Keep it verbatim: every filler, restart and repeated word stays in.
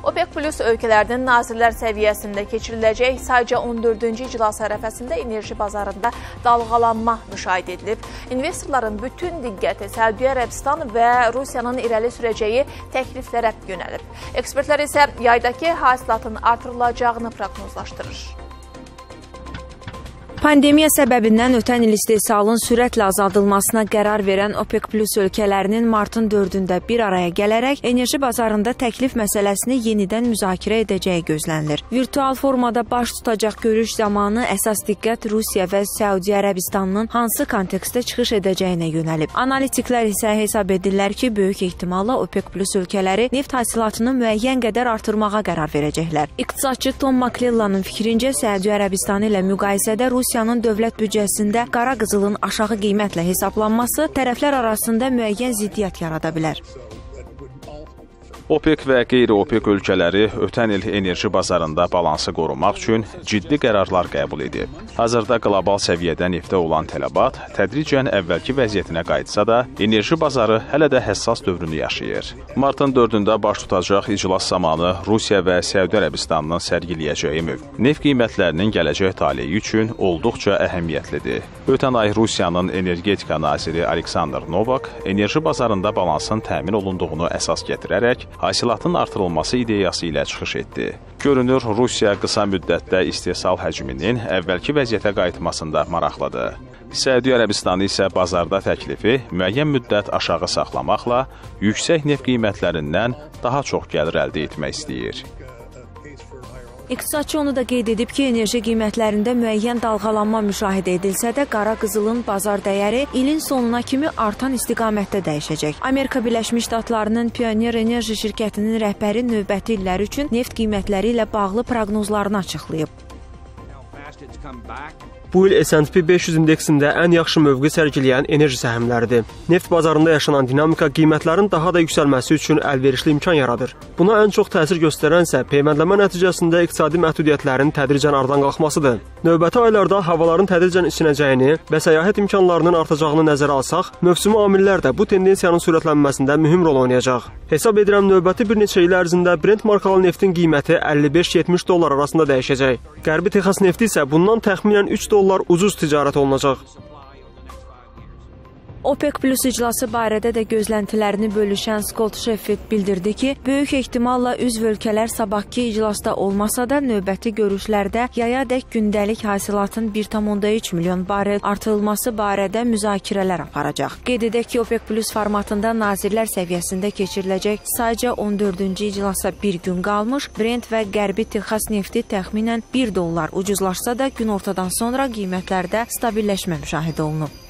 OPEC Plus ölkələrinin nazirlər səviyyəsində keçiriləcək sadəcə on dördüncü iclas ərəfəsində enerji bazarında dalğalanma müşahidə edilib. İnvestorların bütün diqqəti Səudiyyə Ərəbistan və Rusiyanın irəli sürəcəyi təkliflərə yönəlib. Ekspertlər isə yaydakı hasilatın artırılacağını proqnozlaşdırır. Pandemiya səbəbindən ötən il istehsalın sürətlə azaldılmasına qərar verən OPEC Plus ölkələrinin martın dördündə bir araya gələrək enerji bazarında təklif məsələsini yenidən müzakirə edəcəyi gözlənilir. Virtual formada baş tutacaq görüş zamanı əsas diqqət Rusiya və Səudiyyə Ərəbistanının hansı kontekstdə çıxış edəcəyinə yönəlib. Analitiklər isə hesab edirlər ki, böyük ehtimalla OPEC Plus ölkələri neft hasilatını müəyyən qədər artırmağa qərar verəcəklər. İqtisadçı Tom McClellan'ın fikrincə Səudiyyə Ərəbistanı ilə müqayisədə Rusiya Rusiyanın dövlət büdcəsində qara qızılın aşağı qiymətlə hesablanması tərəflər arasında müəyyən ziddiyyət yarada bilər. OPEC və qeyri-OPEC ölkələri ötən il enerji bazarında balansı qorumaq üçün ciddi qərarlar qəbul edib. Hazırda qlobal səviyyədə neftə olan tələbat tədricən əvvəlki vəziyyətinə qayıtsa da, enerji bazarı hələ də həssas dövrünü yaşayır. Martın dördündə baş tutacaq iclas zamanı Rusiya və Səudiyyə Ərəbistanının sərgiləyəcəyi mövqe neft qiymətlərinin gələcək taleyi üçün olduqca əhəmiyyətlidir. Ötən ay Rusiyanın energetika naziri Aleksandr Novak enerji bazarında balansın təmin olunduğunu əsas gətirərək hasilatın artırılması ideyası ilə çıxış etdi. Görünür, Rusiya qısa müddətdə istehsal həcminin əvvəlki vəziyyətə qayıtmasında maraqlıdır. Səudiyyə Ərəbistanı isə bazarda təklifi müəyyən müddət aşağı saxlamaqla yüksək neft qiymətlərindən daha çox gəlir əldə etmək istəyir. İqtisadçı onu da qeyd edib ki, enerji qiymətlərində müəyyən dalğalanma müşahidə edilsə də, qara qızılın bazar dəyəri ilin sonuna kimi artan istiqamətdə dəyişəcək. Amerika Birləşmiş Ştatlarının Pioneer Enerji şirkətinin rəhbəri növbəti illər üçün neft qiymətləri ilə bağlı proqnozlarını açıqlayıb. Bu il S and P beş yüz indeksində ən yaxşı mövqe sərgiləyən enerji səhmləridir. Neft bazarında yaşanan dinamika qiymətlərin daha da yüksəlməsi üçün əlverişli imkan yaradır. Buna ən çox təsir göstərənsə peyməndləmə nəticəsində iqtisadi məhdudiyyətlərin tədricən aradan qalxmasıdır. Növbəti aylarda havaların tədricən isinəcəyini və səyahət imkanlarının artacağını nəzərə alsaq, mövsümi amillər də bu tendensiyanın sürətlənməsində mühüm rol oynayacaq. Hesab edirəm növbəti bir neçə il ərzində Brent markalı neftin qiyməti əlli beş yetmiş dollar arasında dəyişəcək. Qərbi Texas nefti isə bundan təxminən üç dollar ucuz ticarət olunacaq. OPEC Plus iclası barədə də gözləntilərini bölüşən Scott Sheffield bildirdi ki, böyük ehtimalla üzv ölkələr sabahki iclasda olmasa da növbəti görüşlərdə yayadək gündəlik hasilatın bir tam onda üç milyon barel artırılması barədə müzakirələr aparacaq. Qeyd edək ki, OPEC Plus formatında nazirlər səviyyəsində keçiriləcək sadəcə on dördüncü iclasa bir gün qalmış, Brent və Qərbi Texas nefti təxminən bir dollar ucuzlaşsa da günortadan sonra qiymətlərdə stabilləşmə müşahidə olunub.